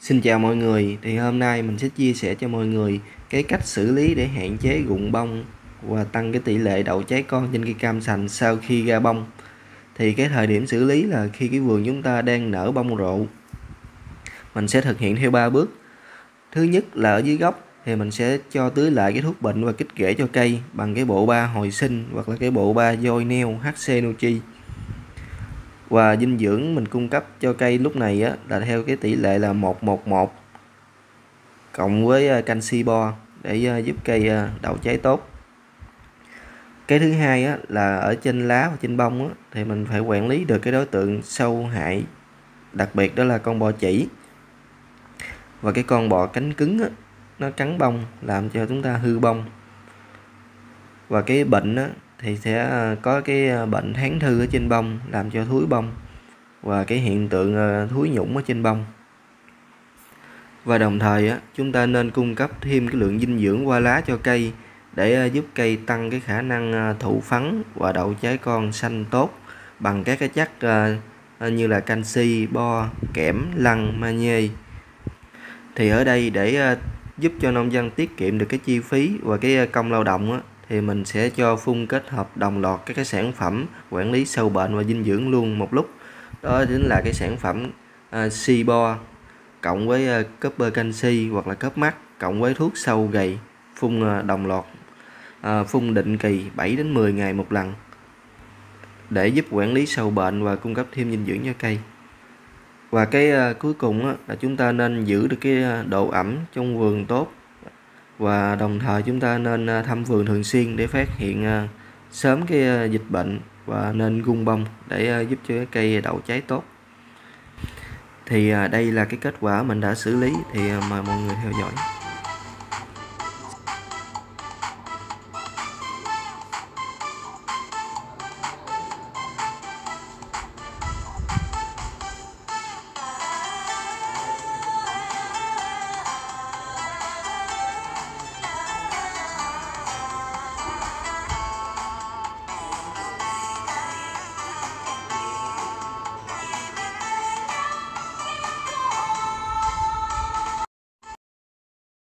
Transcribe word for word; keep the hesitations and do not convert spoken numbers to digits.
Xin chào mọi người, thì hôm nay mình sẽ chia sẻ cho mọi người cái cách xử lý để hạn chế rụng bông và tăng cái tỷ lệ đậu trái con trên cây cam sành sau khi ra bông. Thì cái thời điểm xử lý là khi cái vườn chúng ta đang nở bông rộ. Mình sẽ thực hiện theo ba bước. Thứ nhất là ở dưới gốc thì mình sẽ cho tưới lại cái thuốc bệnh và kích rễ cho cây bằng cái bộ ba hồi sinh hoặc là cái bộ ba dôi neo hát xê Nutri. Và dinh dưỡng mình cung cấp cho cây lúc này á, là theo cái tỷ lệ là một một một cộng với canxi bo để giúp cây đậu trái tốt. Cái thứ hai á, là ở trên lá và trên bông á, thì mình phải quản lý được cái đối tượng sâu hại, đặc biệt đó là con bọ chỉ và cái con bọ cánh cứng á, nó cắn bông làm cho chúng ta hư bông. Và cái bệnh á, thì sẽ có cái bệnh thán thư ở trên bông làm cho thúi bông và cái hiện tượng thúi nhũng ở trên bông. Và đồng thời á, chúng ta nên cung cấp thêm cái lượng dinh dưỡng qua lá cho cây để giúp cây tăng cái khả năng thụ phấn và đậu trái con xanh tốt bằng các cái chất như là canxi, bo, kẽm, lăng, magie. Thì ở đây để giúp cho nông dân tiết kiệm được cái chi phí và cái công lao động á, thì mình sẽ cho phun kết hợp đồng loạt các cái sản phẩm quản lý sâu bệnh và dinh dưỡng luôn một lúc. Đó chính là cái sản phẩm uh, Sibo cộng với uh, copper canxi hoặc là cớp mắt cộng với thuốc sâu gầy phun uh, đồng loạt, uh, phun định kỳ bảy đến mười ngày một lần để giúp quản lý sâu bệnh và cung cấp thêm dinh dưỡng cho cây. Và cái uh, cuối cùng á, là chúng ta nên giữ được cái độ ẩm trong vườn tốt và đồng thời chúng ta nên uh, thăm vườn thường xuyên để phát hiện uh, sớm cái uh, dịch bệnh và nên gung bông để uh, giúp cho cái cây đậu trái tốt. Thì uh, đây là cái kết quả mình đã xử lý, thì uh, mời mọi người theo dõi.